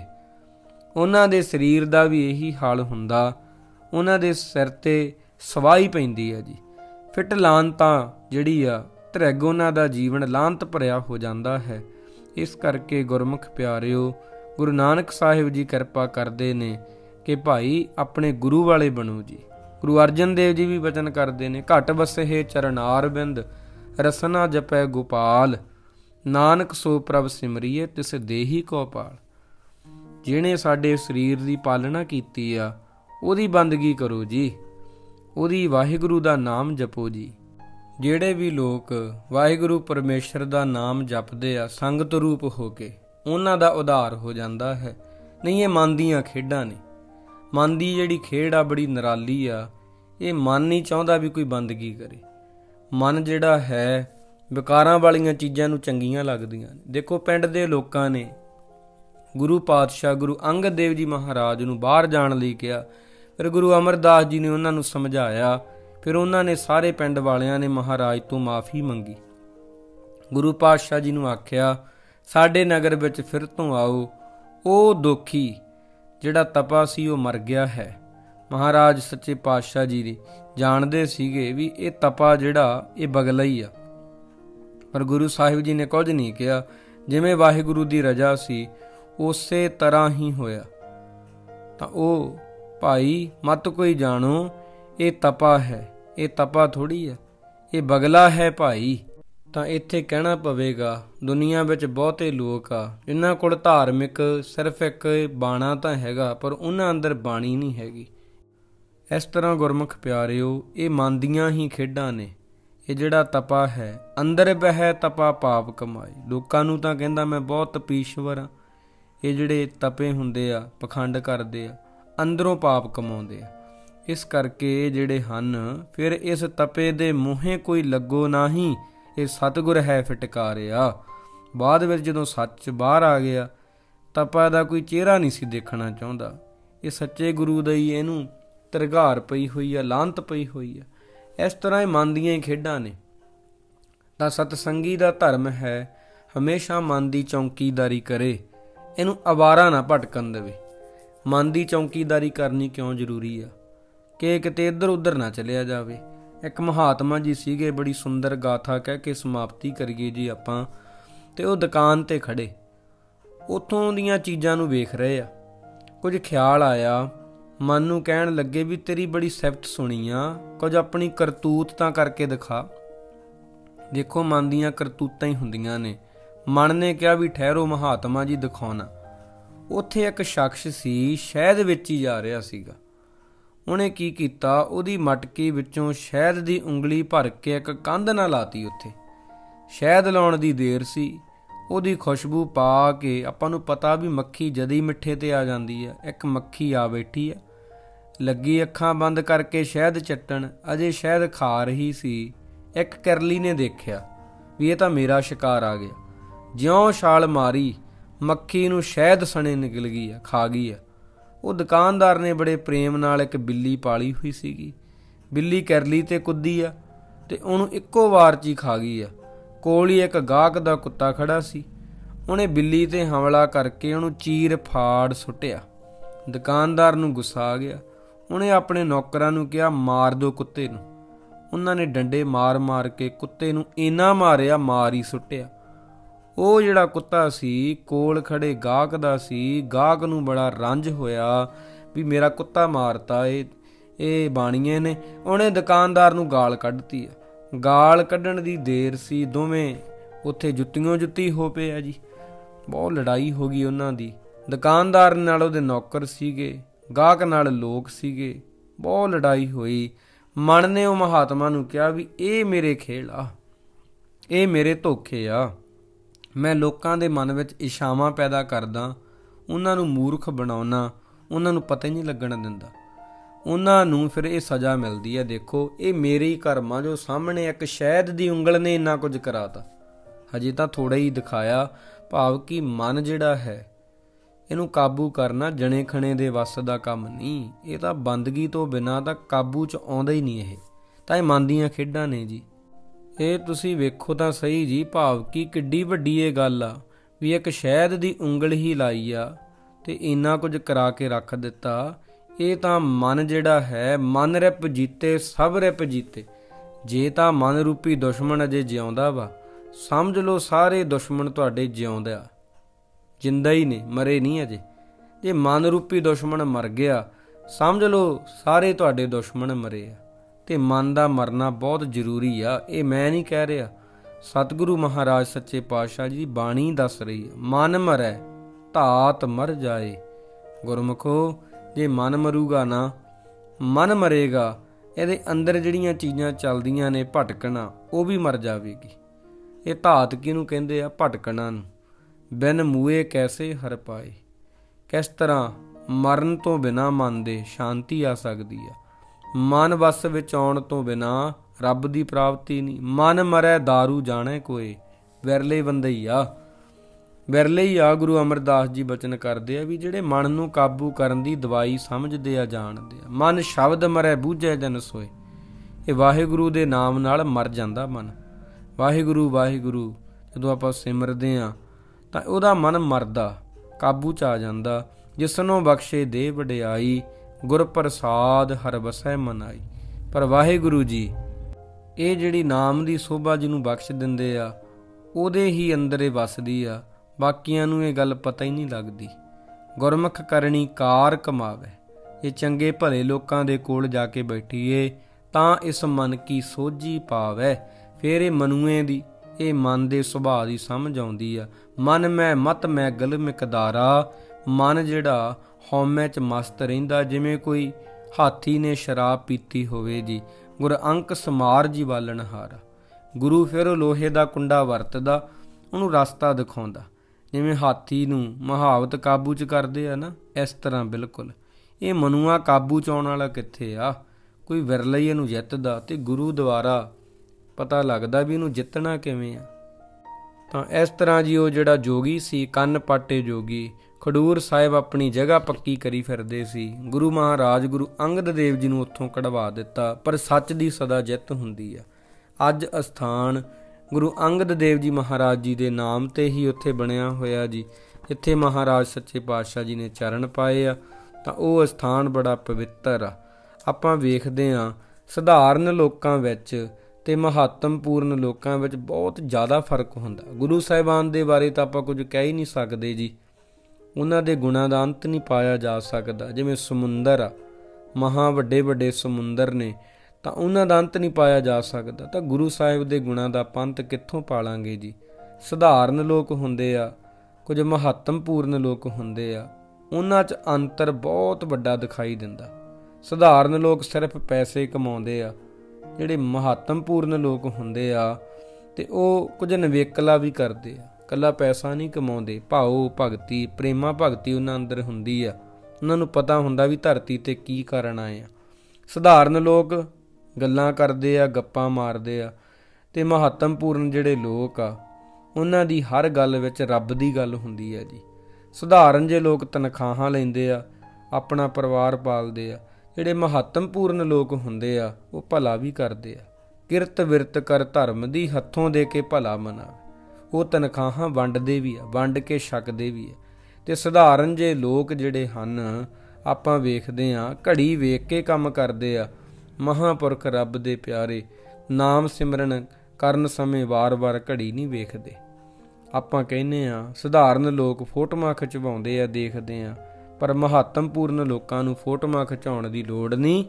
ਉਹਨਾਂ ਦੇ ਸਰੀਰ ਦਾ ਵੀ ਇਹੀ ਹਾਲ ਹੁੰਦਾ। ਉਹਨਾਂ ਦੇ ਸਿਰ 'ਤੇ ਸਵਾਈ ਪੈਂਦੀ ਆ ਜੀ। ਫਿੱਟ ਲਾਹਨਤਾਂ ਜਿਹੜੀ ਆ ਧਰੈਗ ਉਹਨਾਂ ਦਾ ਜੀਵਨ ਲਾਹਨਤ ਭਰਿਆ ਹੋ ਜਾਂਦਾ ਹੈ। ਇਸ ਕਰਕੇ ਗੁਰਮੁਖ ਪਿਆਰਿਓ, ਗੁਰੂ ਨਾਨਕ ਸਾਹਿਬ ਜੀ ਕਿਰਪਾ ਕਰਦੇ ਨੇ ਕਿ ਭਾਈ ਆਪਣੇ ਗੁਰੂ ਵਾਲੇ ਬਣੋ ਜੀ। ਗੁਰੂ ਅਰਜਨ ਦੇਵ ਜੀ ਵੀ ਬਚਨ ਕਰਦੇ ਨੇ, ਘਟ ਵਸਹਿ ਚਰਨਾਰ ਬਿੰਦ ਰਸਨਾ ਜਪੈ ਗੋਪਾਲ, ਨਾਨਕ ਸੋ ਪ੍ਰਭ ਸਿਮਰੀਏ ਤਿਸ ਦੇਹੀ ਕੋ ਪਾਲ। ਜਿਹਨੇ ਸਾਡੇ ਸਰੀਰ ਦੀ ਪਾਲਣਾ ਕੀਤੀ ਆ ਉਹਦੀ ਬੰਦਗੀ ਕਰੋ ਜੀ, ਉਹਦੀ ਵਾਹਿਗੁਰੂ ਦਾ ਨਾਮ ਜਪੋ ਜੀ। ਜਿਹੜੇ ਵੀ ਲੋਕ ਵਾਹਿਗੁਰੂ ਪਰਮੇਸ਼ਰ ਦਾ ਨਾਮ ਜਪਦੇ ਆ ਸੰਗਤ ਰੂਪ ਹੋ ਕੇ, ਉਹਨਾਂ ਦਾ ਉਧਾਰ ਹੋ ਜਾਂਦਾ ਹੈ। ਨਹੀਂ, ਇਹ ਮਨ ਦੀਆਂ ਖੇਡਾਂ ਨੇ। ਮਨ ਦੀ ਜਿਹੜੀ ਖੇਡ ਆ ਬੜੀ ਨਿਰਾਲੀ ਆ। ਇਹ ਮਨ ਨਹੀਂ ਚਾਹੁੰਦਾ ਵੀ ਕੋਈ ਬੰਦਗੀ ਕਰੇ। ਮਨ ਜਿਹੜਾ ਹੈ ਵਿਕਾਰਾਂ ਵਾਲੀਆਂ ਚੀਜ਼ਾਂ ਨੂੰ ਚੰਗੀਆਂ ਲੱਗਦੀਆਂ ਨੇ। ਦੇਖੋ ਪਿੰਡ ਦੇ ਲੋਕਾਂ ਨੇ ਗੁਰੂ ਪਾਤਸ਼ਾਹ ਗੁਰੂ ਅੰਗਦ ਦੇਵ ਜੀ ਮਹਾਰਾਜ ਨੂੰ ਬਾਹਰ ਜਾਣ ਲਈ ਕਿਹਾ। ਫਿਰ ਗੁਰੂ ਅਮਰਦਾਸ ਜੀ ਨੇ ਉਹਨਾਂ ਨੂੰ ਸਮਝਾਇਆ ਫਿਰ ਉਹਨਾਂ ਨੇ ਸਾਰੇ ਪਿੰਡ ਵਾਲਿਆਂ ਨੇ ਮਹਾਰਾਜ ਤੋਂ ਮਾਫੀ ਮੰਗੀ। ਗੁਰੂ ਪਾਤਸ਼ਾਹ ਜੀ ਨੂੰ ਆਖਿਆ, ਸਾਡੇ ਨਗਰ ਵਿੱਚ ਫਿਰ ਤੋਂ ਆਓ, ਉਹ ਦੋਖੀ ਜਿਹੜਾ ਤਪਾ ਸੀ ਉਹ ਮਰ ਗਿਆ ਹੈ। ਮਹਾਰਾਜ ਸੱਚੇ ਪਾਤਸ਼ਾਹ ਜੀ ਦੀ ਜਾਣਦੇ ਸੀਗੇ ਵੀ ਇਹ ਤਪਾ ਜਿਹੜਾ ਇਹ ਬਗਲਾ ਹੀ ਆ, ਪਰ ਗੁਰੂ ਸਾਹਿਬ ਜੀ ਨੇ ਕੁਝ ਨਹੀਂ ਕਿਹਾ। ਜਿਵੇਂ ਵਾਹਿਗੁਰੂ ਦੀ ਰਜ਼ਾ ਸੀ ਉਸੇ ਤਰ੍ਹਾਂ ਹੀ ਹੋਇਆ। ਤਾਂ ਉਹ ਭਾਈ ਮਤ ਕੋਈ ਜਾਣੋ, ਇਹ ਤਪਾ ਹੈ, ਇਹ ਤਪਾ ਥੋੜ੍ਹੀ ਹੈ, ਇਹ ਬਗਲਾ ਹੈ ਭਾਈ। ਤਾਂ ਇੱਥੇ ਕਹਿਣਾ ਪਵੇਗਾ ਦੁਨੀਆ ਵਿੱਚ ਬਹੁਤੇ ਲੋਕ ਆ ਜਿਨ੍ਹਾਂ ਕੋਲ ਧਾਰਮਿਕ ਸਿਰਫ ਇੱਕ ਬਾਣਾ ਤਾਂ ਹੈਗਾ, ਪਰ ਉਹਨਾਂ ਅੰਦਰ ਬਾਣੀ ਨਹੀਂ ਹੈਗੀ। ਇਸ ਤਰ੍ਹਾਂ ਗੁਰਮੁਖ ਪਿਆਰਿਓ, ਇਹ ਮਨ ਦੀਆਂ ਹੀ ਖੇਡਾਂ ਨੇ। ਇਹ ਜਿਹੜਾ ਤਪਾ ਹੈ, ਅੰਦਰ ਬਹਿ ਤਪਾ ਪਾਪ ਕਮਾਏ। ਲੋਕਾਂ ਨੂੰ ਤਾਂ ਕਹਿੰਦਾ ਮੈਂ ਬਹੁਤ ਤਪੀਸ਼ਵਰ ਹਾਂ। ਇਹ ਜਿਹੜੇ ਤਪੇ ਹੁੰਦੇ ਆ, ਪਖੰਡ ਕਰਦੇ ਆ, ਅੰਦਰੋਂ ਪਾਪ ਕਮਾਉਂਦੇ ਆ। ਇਸ ਕਰਕੇ ਜਿਹੜੇ ਹਨ ਫਿਰ ਇਸ ਤਪੇ ਦੇ ਮੂੰਹੇ ਕੋਈ ਲੱਗੋ ਨਹੀਂ, ਇਹ ਸਤਿਗੁਰ ਹੈ ਫਿਟਕਾਰਿਆ। ਬਾਅਦ ਵਿੱਚ ਜਦੋਂ ਸੱਚ ਬਾਹਰ ਆ ਗਿਆ, ਤਪਾ ਦਾ ਕੋਈ ਚਿਹਰਾ ਨਹੀਂ ਸੀ ਦੇਖਣਾ ਚਾਹੁੰਦਾ। ਇਹ ਸੱਚੇ ਗੁਰੂ ਦਾ ਹੀ ਇਹਨੂੰ ਤਰਗਾਰ ਪਈ ਹੋਈ ਆ, ਲਾਹਨਤ ਪਈ ਹੋਈ ਆ। ਇਸ ਤਰ੍ਹਾਂ ਇਹ ਮਨ ਦੀਆਂ ਹੀ ਖੇਡਾਂ ਨੇ। ਤਾਂ ਸਤਸੰਗੀ ਦਾ ਧਰਮ ਹੈ ਹਮੇਸ਼ਾ ਮਨ ਦੀ ਚੌਂਕੀਦਾਰੀ ਕਰੇ, ਇਹਨੂੰ ਅਵਾਰਾ ਨਾ ਭਟਕਣ ਦੇਵੇ। ਮਨ ਦੀ ਚੌਂਕੀਦਾਰੀ ਕਰਨੀ ਕਿਉਂ ਜ਼ਰੂਰੀ ਆ ਕਿ ਕਿਤੇ ਇੱਧਰ ਉੱਧਰ ਨਾ ਚਲਿਆ ਜਾਵੇ। ਇੱਕ ਮਹਾਤਮਾ ਜੀ ਸੀਗੇ, ਬੜੀ ਸੁੰਦਰ ਗਾਥਾ ਕਹਿ ਕੇ ਸਮਾਪਤੀ ਕਰੀਏ ਜੀ ਆਪਾਂ। ਤੇ ਉਹ ਦੁਕਾਨ ਤੇ ਖੜੇ ਉੱਥੋਂ ਦੀਆਂ ਚੀਜ਼ਾਂ ਨੂੰ ਵੇਖ ਰਹੇ ਆ। ਕੁਝ ਖਿਆਲ ਆਇਆ ਮਨ ਨੂੰ, ਕਹਿਣ ਲੱਗੇ ਵੀ ਤੇਰੀ ਬੜੀ ਸਿਫਤ ਸੁਣੀ ਆ, ਕੁਝ ਆਪਣੀ ਕਰਤੂਤ ਤਾਂ ਕਰਕੇ ਦਿਖਾ। ਦੇਖੋ ਮਨ ਦੀਆਂ ਕਰਤੂਤਾਂ ਹੀ ਹੁੰਦੀਆਂ ਨੇ। ਮਨ ਨੇ ਕਿਹਾ ਵੀ ਠਹਿਰੋ ਮਹਾਤਮਾ ਜੀ ਦਿਖਾਉਣਾ। ਉੱਥੇ ਇੱਕ ਸ਼ਖਸ ਸੀ, ਸ਼ਹਿਦ ਵੇਚੀ ਜਾ ਰਿਹਾ ਸੀਗਾ। ਉਹਨੇ ਕੀ ਕੀਤਾ, ਉਹਦੀ ਮਟਕੀ ਵਿੱਚੋਂ ਸ਼ਹਿਦ ਦੀ ਉਂਗਲੀ ਭਰ ਕੇ ਇੱਕ ਕੰਧ ਨਾਲ ਲਾਤੀ। ਉੱਥੇ ਸ਼ਹਿਦ ਲਾਉਣ ਦੀ ਦੇਰ ਸੀ। ਉਹਦੀ ਖੁਸ਼ਬੂ ਪਾ ਕੇ, ਆਪਾਂ ਨੂੰ ਪਤਾ ਵੀ ਮੱਖੀ ਜਦੀ ਮਿੱਠੇ ਤੇ ਆ ਜਾਂਦੀ ਹੈ। ਇੱਕ ਮੱਖੀ ਆ ਬੈਠੀ ਆ, ਲੱਗੀ ਅੱਖਾਂ ਬੰਦ ਕਰਕੇ ਸ਼ਹਿਦ ਚੱਟਣ। ਅਜੇ ਸ਼ਹਿਦ ਖਾ ਰਹੀ ਸੀ, ਇੱਕ ਕਿਰਲੀ ਨੇ ਦੇਖਿਆ ਵੀ ਇਹ ਤਾਂ ਮੇਰਾ ਸ਼ਿਕਾਰ ਆ ਗਿਆ। ਜਿਉਂ ਛਾਲ ਮਾਰੀ, ਮੱਖੀ ਨੂੰ ਸ਼ਹਿਦ ਸਣੇ ਨਿਕਲ ਗਈ ਆ, ਖਾ ਗਈ ਆ। ਉਹ ਦੁਕਾਨਦਾਰ ਨੇ ਬੜੇ ਪ੍ਰੇਮ ਨਾਲ ਇੱਕ ਬਿੱਲੀ ਪਾਲੀ ਹੋਈ ਸੀਗੀ। ਬਿੱਲੀ ਕਿਰਲੀ ਤੇ ਕੁੱਦੀ ਆ ਤੇ ਉਹਨੂੰ ਇੱਕੋ ਵਾਰ 'ਚ ਹੀ ਖਾ ਗਈ ਆ। ਕੋਲ ਹੀ ਇੱਕ ਗਾਹਕ ਦਾ ਕੁੱਤਾ ਖੜਾ ਸੀ। ਉਹਨੇ ਬਿੱਲੀ ਤੇ ਹਮਲਾ ਕਰਕੇ ਉਹਨੂੰ ਚੀਰ ਫਾੜ ਸੁੱਟਿਆ। ਦੁਕਾਨਦਾਰ ਨੂੰ ਗੁੱਸਾ ਆ ਗਿਆ। ਉਹਨੇ ਆਪਣੇ ਨੌਕਰਾਂ ਨੂੰ ਕਿਹਾ ਮਾਰ ਦਿਓ ਕੁੱਤੇ ਨੂੰ। ਉਹਨਾਂ ਨੇ ਡੰਡੇ ਮਾਰ ਮਾਰ ਕੇ ਕੁੱਤੇ ਨੂੰ ਇੰਨਾ ਮਾਰਿਆ, ਮਾਰ ਹੀ ਸੁੱਟਿਆ। ਉਹ ਜਿਹੜਾ ਕੁੱਤਾ ਸੀ ਕੋਲ ਖੜੇ ਗਾਹਕ ਦਾ ਸੀ। ਗਾਹਕ ਨੂੰ ਬੜਾ ਰੰਜ ਹੋਇਆ ਵੀ ਮੇਰਾ ਕੁੱਤਾ ਮਾਰਤਾ ਇਹ ਇਹ ਬਾਣੀਏ ਨੇ। ਉਹਨੇ ਦੁਕਾਨਦਾਰ ਨੂੰ ਗਾਲ ਕੱਢਤੀ ਆ। ਗਾਲ ਕੱਢਣ ਦੀ ਦੇਰ ਸੀ, ਦੋਵੇਂ ਉੱਥੇ ਜੁੱਤੀਆਂ ਜੁੱਤੀ ਹੋ ਪਏ ਆ ਜੀ। ਬਹੁਤ ਲੜਾਈ ਹੋ ਗਈ ਉਹਨਾਂ ਦੀ। ਦੁਕਾਨਦਾਰ ਨਾਲ ਉਹਦੇ ਨੌਕਰ ਸੀਗੇ, ਗਾਹਕ ਨਾਲ ਲੋਕ ਸੀਗੇ। ਬਹੁਤ ਲੜਾਈ ਹੋਈ। ਮਨ ਨੇ ਉਹ ਮਹਾਤਮਾ ਨੂੰ ਕਿਹਾ ਵੀ ਇਹ ਮੇਰੇ ਖੇਲ ਆ, ਇਹ ਮੇਰੇ ਧੋਖੇ ਆ। ਮੈਂ ਲੋਕਾਂ ਦੇ ਮਨ ਵਿੱਚ ਇਛਾਵਾਂ ਪੈਦਾ ਕਰਦਾ, ਉਹਨਾਂ ਨੂੰ ਮੂਰਖ ਬਣਾਉਣਾ, ਉਹਨਾਂ ਨੂੰ ਪਤਾ ਹੀ ਨਹੀਂ ਲੱਗਣ ਦਿੰਦਾ। ਉਹਨਾਂ ਨੂੰ ਫਿਰ ਇਹ ਸਜ਼ਾ ਮਿਲਦੀ ਹੈ। ਦੇਖੋ ਇਹ ਮੇਰੇ ਹੀ ਕਰਮਾਂ ਜੋ ਸਾਹਮਣੇ ਇੱਕ ਸ਼ਹਿਦ ਦੀ ਉਂਗਲ ਨੇ ਇੰਨਾ ਕੁਝ ਕਰਾਤਾ। ਹਜੇ ਤਾਂ ਥੋੜ੍ਹਾ ਹੀ ਦਿਖਾਇਆ। ਭਾਵ ਕਿ ਮਨ ਜਿਹੜਾ ਹੈ ਇਹਨੂੰ ਕਾਬੂ ਕਰਨਾ ਜਣੇ ਖਣੇ ਦੇ ਵੱਸ ਦਾ ਕੰਮ ਨਹੀਂ। ਇਹ ਤਾਂ ਬੰਦਗੀ ਤੋਂ ਬਿਨਾਂ ਤਾਂ ਕਾਬੂ 'ਚ ਆਉਂਦਾ ਹੀ ਨਹੀਂ। ਇਹ ਤਾਂ ਇਹ ਮਨ ਦੀਆਂ ਖੇਡਾਂ ਨੇ ਜੀ। ਇਹ ਤੁਸੀਂ ਵੇਖੋ ਤਾਂ ਸਹੀ ਜੀ। ਭਾਵ ਕਿ ਕਿੱਡੀ ਵੱਡੀ ਇਹ ਗੱਲ ਆ ਵੀ ਇੱਕ ਸ਼ਹਿਦ ਦੀ ਉਂਗਲ ਹੀ ਲਾਈ ਆ ਤੇ ਇੰਨਾ ਕੁਝ ਕਰਾ ਕੇ ਰੱਖ ਦਿੱਤਾ। ਇਹ ਤਾਂ ਮਨ ਜਿਹੜਾ ਹੈ, ਮਨ ਰਿਪ ਜੀਤੇ ਸਭ ਰਿਪ ਜੀਤੇ। ਜੇ ਤਾਂ ਮਨ ਰੂਪੀ ਦੁਸ਼ਮਣ ਅਜੇ ਜਿਉਂਦਾ ਵਾ, ਸਮਝ ਲਓ ਸਾਰੇ ਦੁਸ਼ਮਣ ਤੁਹਾਡੇ ਜਿਉਂਦਾ, ਜਿੰਦਾ ਹੀ ਨੇ, ਮਰੇ ਨਹੀਂ ਅਜੇ। ਜੇ ਮਨ ਰੂਪੀ ਦੁਸ਼ਮਣ ਮਰ ਗਿਆ, ਸਮਝ ਲਓ ਸਾਰੇ ਤੁਹਾਡੇ ਦੁਸ਼ਮਣ ਮਰੇ ਆ। ਤੇ ਮਨ ਦਾ ਮਰਨਾ ਬਹੁਤ ਜ਼ਰੂਰੀ ਆ। ਇਹ ਮੈਂ ਨਹੀਂ ਕਹਿ ਰਿਹਾ, ਸਤਿਗੁਰੂ ਮਹਾਰਾਜ ਸੱਚੇ ਪਾਤਸ਼ਾਹ ਜੀ ਦੀ ਬਾਣੀ ਦੱਸ ਰਹੀ ਹੈ। ਮਨ ਮਰੈ ਧਾਤ ਮਰ ਜਾਏ। ਗੁਰਮੁਖੋ ਜੇ ਮਨ ਮਰੂਗਾ ਨਾ, ਮਨ ਮਰੇਗਾ, ਇਹਦੇ ਅੰਦਰ ਜਿਹੜੀਆਂ ਚੀਜ਼ਾਂ ਚੱਲਦੀਆਂ ਨੇ, ਭਟਕਣਾ, ਉਹ ਵੀ ਮਰ ਜਾਵੇਗੀ। ਇਹ ਧਾਤ ਕਿਹਨੂੰ ਕਹਿੰਦੇ ਆ? ਭਟਕਣਾ ਨੂੰ। ਬਿਨ ਮੂਏ ਕੈਸੇ ਹਰ ਪਾਏ। ਕਿਸ ਤਰ੍ਹਾਂ ਮਰਨ ਤੋਂ ਬਿਨਾਂ ਮਨ ਦੇ ਸ਼ਾਂਤੀ ਆ ਸਕਦੀ ਆ। ਮਨ ਵਸ ਵਿੱਚ ਆਉਣ ਤੋਂ ਬਿਨਾਂ ਰੱਬ ਦੀ ਪ੍ਰਾਪਤੀ ਨਹੀਂ। ਮਨ ਮਰੈ ਦਾਰੂ ਜਾਣੈ ਕੋਏ। ਵਿਰਲੇ ਬੰਦੇ ਹੀ ਆ, ਵਿਰਲੇ ਹੀ ਆ। ਗੁਰੂ ਅਮਰਦਾਸ ਜੀ ਬਚਨ ਕਰਦੇ ਆ ਵੀ ਜਿਹੜੇ ਮਨ ਨੂੰ ਕਾਬੂ ਕਰਨ ਦੀ ਦਵਾਈ ਸਮਝਦੇ ਆ, ਜਾਣਦੇ ਆ। ਮਨ ਸ਼ਬਦ ਮਰੈ ਬੂਝੈ ਜਨ ਸੋਏ। ਇਹ ਵਾਹਿਗੁਰੂ ਦੇ ਨਾਮ ਨਾਲ ਮਰ ਜਾਂਦਾ ਮਨ। ਵਾਹਿਗੁਰੂ ਵਾਹਿਗੁਰੂ ਜਦੋਂ ਆਪਾਂ ਸਿਮਰਦੇ ਹਾਂ ਤਾਂ ਉਹਦਾ ਮਨ ਮਰਦਾ, ਕਾਬੂ 'ਚ ਆ ਜਾਂਦਾ। ਜਿਸਨੂੰ ਬਖਸ਼ੇ ਦੇ ਵਡਿਆਈ, ਗੁਰ ਪ੍ਰਸਾਦ ਹਰ ਵਸੈ ਮਨ ਆਈ। ਪਰ ਵਾਹਿਗੁਰੂ ਜੀ ਇਹ ਜਿਹੜੀ ਨਾਮ ਦੀ ਸੋਭਾ ਜਿਹਨੂੰ ਬਖਸ਼ ਦਿੰਦੇ ਆ, ਉਹਦੇ ਹੀ ਅੰਦਰ ਇਹ ਵਸਦੀ ਆ। ਬਾਕੀਆਂ ਨੂੰ ਇਹ ਗੱਲ ਪਤਾ ਹੀ ਨਹੀਂ ਲੱਗਦੀ। ਗੁਰਮੁਖ ਕਰਨੀ ਕਾਰ ਕਮਾਵੇ, ਇਹ ਚੰਗੇ ਭਲੇ ਲੋਕਾਂ ਦੇ ਕੋਲ ਜਾ ਕੇ ਬੈਠੀਏ ਤਾਂ ਇਸ ਮਨ ਕੀ ਸੋਝੀ ਪਾਵੇ। ਫਿਰ ਇਹ ਮਨੂਏ ਦੀ, ਇਹ ਮਨ ਦੇ ਸੁਭਾਅ ਦੀ ਸਮਝ ਆਉਂਦੀ ਆ। ਮਨ ਮੈਂ ਮਤ ਮੈਂ ਗਲ ਮਿਕਦਾਰਾ, ਮਨ ਜਿਹੜਾ ਹਉਮੈ 'ਚ ਮਸਤ ਰਹਿੰਦਾ, ਜਿਵੇਂ ਕੋਈ ਹਾਥੀ ਨੇ ਸ਼ਰਾਬ ਪੀਤੀ ਹੋਵੇ ਜੀ। ਗੁਰ ਅੰਕ ਸਮਾਰ ਜੀ ਵਾਲਣ ਹਾਰਾ। ਗੁਰੂ ਫਿਰ ਉਹ ਲੋਹੇ ਦਾ ਕੁੰਡਾ ਵਰਤਦਾ, ਉਹਨੂੰ ਰਸਤਾ ਦਿਖਾਉਂਦਾ। ਜਿਵੇਂ ਹਾਥੀ ਨੂੰ ਮੁਹਾਵਤ ਕਾਬੂ 'ਚ ਕਰਦੇ ਆ ਨਾ, ਇਸ ਤਰ੍ਹਾਂ ਬਿਲਕੁਲ ਇਹ ਮਨੂਆ ਕਾਬੂ 'ਚ ਆਉਣ ਵਾਲਾ ਕਿੱਥੇ ਆ। ਕੋਈ ਵਿਰਲਾ ਹੀ ਇਹਨੂੰ ਜਿੱਤਦਾ, ਤੇ ਗੁਰੂ ਦੁਆਰਾ ਪਤਾ ਲੱਗਦਾ ਵੀ ਇਹਨੂੰ ਜਿੱਤਣਾ ਕਿਵੇਂ ਆ। ਤਾਂ ਇਸ ਤਰ੍ਹਾਂ ਜੀ ਉਹ ਜਿਹੜਾ ਜੋਗੀ ਸੀ, ਕੰਨ ਪਾਟੇ ਜੋਗੀ, ਖਡੂਰ ਸਾਹਿਬ ਆਪਣੀ ਜਗ੍ਹਾ ਪੱਕੀ ਕਰੀ ਫਿਰਦੇ ਸੀ। ਗੁਰੂ ਮਹਾਰਾਜ ਗੁਰੂ ਅੰਗਦ ਦੇਵ ਜੀ ਨੂੰ ਉੱਥੋਂ ਕਢਵਾ ਦਿੱਤਾ। ਪਰ ਸੱਚ ਦੀ ਸਦਾ ਜਿੱਤ ਹੁੰਦੀ ਆ। ਅੱਜ ਅਸਥਾਨ ਗੁਰੂ ਅੰਗਦ ਦੇਵ ਜੀ ਮਹਾਰਾਜ ਜੀ ਦੇ ਨਾਮ ਤੇ ਹੀ ਉੱਥੇ ਬਣਿਆ ਹੋਇਆ ਜੀ। ਜਿੱਥੇ ਮਹਾਰਾਜ ਸੱਚੇ ਪਾਤਸ਼ਾਹ ਜੀ ਨੇ ਚਰਨ ਪਾਏ ਆ, ਤਾਂ ਉਹ ਅਸਥਾਨ ਬੜਾ ਪਵਿੱਤਰ ਆ। ਆਪਾਂ ਵੇਖਦੇ ਹਾਂ ਸਧਾਰਨ ਲੋਕਾਂ ਵਿੱਚ ਤੇ ਮਹੱਤਵਪੂਰਨ ਲੋਕਾਂ ਵਿੱਚ ਬਹੁਤ ਜ਼ਿਆਦਾ ਫਰਕ ਹੁੰਦਾ। ਗੁਰੂ ਸਾਹਿਬਾਨ ਦੇ ਬਾਰੇ ਤਾਂ ਆਪਾਂ ਕੁਝ ਕਹਿ ਹੀ ਨਹੀਂ ਸਕਦੇ ਜੀ। ਉਹਨਾਂ ਦੇ ਗੁਣਾਂ ਦਾ ਅੰਤ ਨਹੀਂ ਪਾਇਆ ਜਾ ਸਕਦਾ। ਜਿਵੇਂ ਸਮੁੰਦਰ ਆ, ਮਹਾ ਵੱਡੇ ਵੱਡੇ ਸਮੁੰਦਰ ਨੇ, ਤਾਂ ਉਹਨਾਂ ਦਾ ਅੰਤ ਨਹੀਂ ਪਾਇਆ ਜਾ ਸਕਦਾ। ਤਾਂ ਗੁਰੂ ਸਾਹਿਬ ਦੇ ਗੁਣਾਂ ਦਾ ਪੰਤ ਕਿੱਥੋਂ ਪਾਲਾਂਗੇ ਜੀ। ਸਧਾਰਨ ਲੋਕ ਹੁੰਦੇ ਆ, ਕੁਝ ਮਹੱਤਵਪੂਰਨ ਲੋਕ ਹੁੰਦੇ ਆ, ਉਹਨਾਂ 'ਚ ਅੰਤਰ ਬਹੁਤ ਵੱਡਾ ਦਿਖਾਈ ਦਿੰਦਾ। ਸਧਾਰਨ ਲੋਕ ਸਿਰਫ ਪੈਸੇ ਕਮਾਉਂਦੇ ਆ, ਜਿਹੜੇ ਮਹੱਤਵਪੂਰਨ ਲੋਕ ਹੁੰਦੇ ਆ ਤੇ ਉਹ ਕੁਝ ਨਿਵੇਕਲਾ ਵੀ ਕਰਦੇ ਆ। ਇਕੱਲਾ ਪੈਸਾ ਨਹੀਂ ਕਮਾਉਂਦੇ, ਭਾਉ ਭਗਤੀ, ਪ੍ਰੇਮਾ ਭਗਤੀ ਉਹਨਾਂ ਅੰਦਰ ਹੁੰਦੀ ਆ। ਉਹਨਾਂ ਨੂੰ ਪਤਾ ਹੁੰਦਾ ਵੀ ਧਰਤੀ ਤੇ ਕੀ ਕਰਨ ਆਏ ਆ। ਸਧਾਰਨ ਲੋਕ ਗੱਲਾਂ ਕਰਦੇ ਆ, ਗੱਪਾਂ ਮਾਰਦੇ ਆ, ਤੇ ਮਹੱਤਵਪੂਰਨ ਜਿਹੜੇ ਲੋਕ ਆ ਉਹਨਾਂ ਦੀ ਹਰ ਗੱਲ ਵਿੱਚ ਰੱਬ ਦੀ ਗੱਲ ਹੁੰਦੀ ਹੈ ਜੀ। ਸਧਾਰਨ ਜੇ ਲੋਕ ਤਨਖਾਹਾਂ ਲੈਂਦੇ ਆ, ਆਪਣਾ ਪਰਿਵਾਰ ਪਾਲਦੇ ਆ। ਜਿਹੜੇ ਮਹੱਤਵਪੂਰਨ ਲੋਕ ਹੁੰਦੇ ਆ ਉਹ ਭਲਾ ਵੀ ਕਰਦੇ ਆ। ਕਿਰਤ ਵਿਰਤ ਕਰ ਧਰਮ ਦੀ, ਹੱਥੋਂ ਦੇ ਕੇ ਭਲਾ ਮਨਾਵੇ। ਉਹ ਤਨਖਾਹਾਂ ਵੰਡਦੇ ਵੀ ਆ, ਵੰਡ ਕੇ ਛਕਦੇ ਵੀ ਆ। ਤੇ ਸਧਾਰਨ ਜੇ ਲੋਕ ਜਿਹੜੇ ਹਨ, ਆਪਾਂ ਵੇਖਦੇ ਆ ਘੜੀ ਵੇਖ ਕੇ ਕੰਮ ਕਰਦੇ ਆ। ਮਹਾਂਪੁਰਖ ਰੱਬ ਦੇ ਪਿਆਰੇ ਨਾਮ ਸਿਮਰਨ ਕਰਨ ਸਮੇਂ ਵਾਰ-ਵਾਰ ਘੜੀ ਨਹੀਂ ਵੇਖਦੇ। ਆਪਾਂ ਕਹਿੰਦੇ ਆ ਸਧਾਰਨ ਲੋਕ ਫੋਟੋਆਂ ਖਿਚਵਾਉਂਦੇ ਆ, ਦੇਖਦੇ ਆ, ਪਰ ਮਹੱਤਵਪੂਰਨ ਲੋਕਾਂ ਨੂੰ ਫੋਟੋਆਂ ਖਿਚਾਉਣ ਦੀ ਲੋੜ ਨਹੀਂ।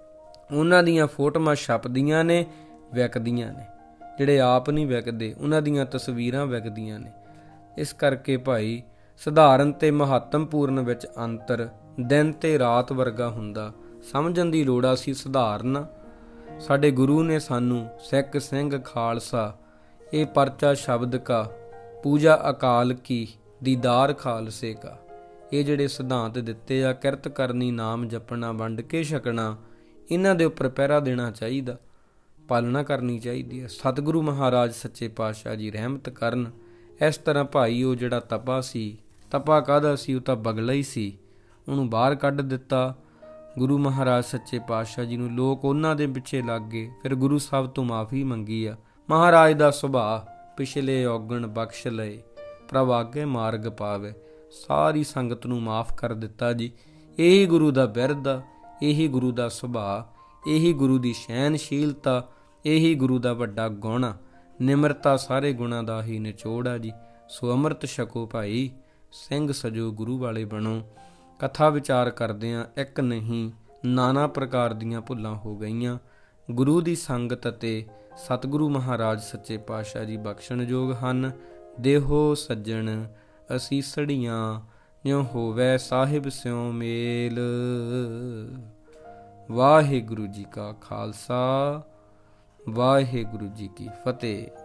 ਉਹਨਾਂ ਦੀਆਂ ਫੋਟੋਆਂ ਛਪਦੀਆਂ ਨੇ, ਵਿਕਦੀਆਂ ਨੇ। ਜਿਹੜੇ ਆਪ ਨਹੀਂ ਵਿਕਦੇ, ਉਹਨਾਂ ਦੀਆਂ ਤਸਵੀਰਾਂ ਵਿਕਦੀਆਂ ਨੇ। ਇਸ ਕਰਕੇ ਭਾਈ ਸਧਾਰਨ ਤੇ ਮਹੱਤਵਪੂਰਨ ਵਿੱਚ ਅੰਤਰ ਦਿਨ ਤੇ ਰਾਤ ਵਰਗਾ ਹੁੰਦਾ। ਸਮਝਣ ਦੀ ਲੋੜ ਆ। ਸੀ ਸਧਾਰਨ ਸਾਡੇ ਗੁਰੂ ਨੇ ਸਾਨੂੰ ਸਿੱਖ ਸਿੰਘ ਖਾਲਸਾ ਇਹ ਪਰਚਾ ਸ਼ਬਦ ਕਾ, ਪੂਜਾ ਅਕਾਲ ਕੀ, ਦੀਦਾਰ ਖਾਲਸੇ ਕਾ, ਇਹ ਜਿਹੜੇ ਸਿਧਾਂਤ ਦਿੱਤੇ ਆ, ਕਿਰਤ ਕਰਨੀ, ਨਾਮ ਜਪਣਾ, ਵੰਡ ਕੇ ਛਕਣਾ, ਇਹਨਾਂ ਦੇ ਉੱਪਰ ਪਹਿਰਾ ਦੇਣਾ ਚਾਹੀਦਾ, ਪਾਲਣਾ ਕਰਨੀ ਚਾਹੀਦੀ ਹੈ। ਸਤਿਗੁਰੂ ਮਹਾਰਾਜ ਸੱਚੇ ਪਾਤਸ਼ਾਹ ਜੀ ਰਹਿਮਤ ਕਰਨ। ਇਸ ਤਰ੍ਹਾਂ ਭਾਈ ਉਹ ਜਿਹੜਾ ਤਪਾ ਸੀ, ਤਪਾ ਕਾਹਦਾ ਸੀ, ਉਹ ਤਾਂ ਬਗਲਾ ਹੀ ਸੀ, ਉਹਨੂੰ ਬਾਹਰ ਕੱਢ ਦਿੱਤਾ। ਗੁਰੂ ਮਹਾਰਾਜ ਸੱਚੇ ਪਾਤਸ਼ਾਹ ਜੀ ਨੂੰ ਲੋਕ ਉਹਨਾਂ ਦੇ ਪਿੱਛੇ ਲੱਗ ਗਏ। ਫਿਰ ਗੁਰੂ ਸਾਹਿਬ ਤੋਂ ਮਾਫੀ ਮੰਗੀ ਆ। ਮਹਾਰਾਜ ਦਾ ਸੁਭਾਅ ਪਿਛਲੇ ਔਗਣ ਬਖਸ਼ ਲਏ, ਪ੍ਰਭ ਆਗੇ ਮਾਰਗ ਪਾਵੇ। ਸਾਰੀ ਸੰਗਤ ਨੂੰ ਮਾਫ ਕਰ ਦਿੱਤਾ ਜੀ। ਇਹੀ ਗੁਰੂ ਦਾ ਬਿਰਦ ਆ, ਇਹੀ ਗੁਰੂ ਦਾ ਸੁਭਾਅ, ਇਹੀ ਗੁਰੂ ਦੀ ਸਹਿਨਸ਼ੀਲਤਾ, ਇਹੀ ਗੁਰੂ ਦਾ ਵੱਡਾ ਗੁਣ ਆ। ਨਿਮਰਤਾ ਸਾਰੇ ਗੁਣਾਂ ਦਾ ਹੀ ਨਿਚੋੜ ਆ ਜੀ। ਸੋ ਅੰਮ੍ਰਿਤ ਛਕੋ ਭਾਈ, ਸਿੰਘ ਸਜੋ, ਗੁਰੂ ਵਾਲੇ ਬਣੋ। ਕਥਾ ਵਿਚਾਰ ਕਰਦਿਆਂ ਇੱਕ ਨਹੀਂ ਨਾਨਾ ਪ੍ਰਕਾਰ ਦੀਆਂ ਭੁੱਲਾਂ ਹੋ ਗਈਆਂ। ਗੁਰੂ ਦੀ ਸੰਗਤ ਅਤੇ ਸਤਿਗੁਰੂ ਮਹਾਰਾਜ ਸੱਚੇ ਪਾਤਸ਼ਾਹ ਜੀ ਬਖਸ਼ਣਯੋਗ ਹਨ। ਦੇਹੋ ਸੱਜਣ ਅਸੀਸੜੀਆਂ, ਜਿਉ ਹੋਵੈ ਸਾਹਿਬ ਸਿਉ ਮੇਲ। ਵਾਹਿਗੁਰੂ ਜੀ ਕਾ ਖਾਲਸਾ, ਵਾਹਿਗੁਰੂ ਜੀ ਕੀ ਫਤਿਹ।